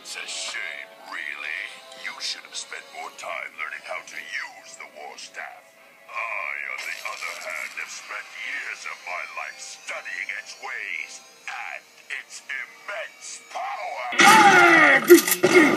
It's a shame, really. You should have spent more time learning how to use the war staff. I, on the other hand, have spent years of my life studying its ways and its immense power.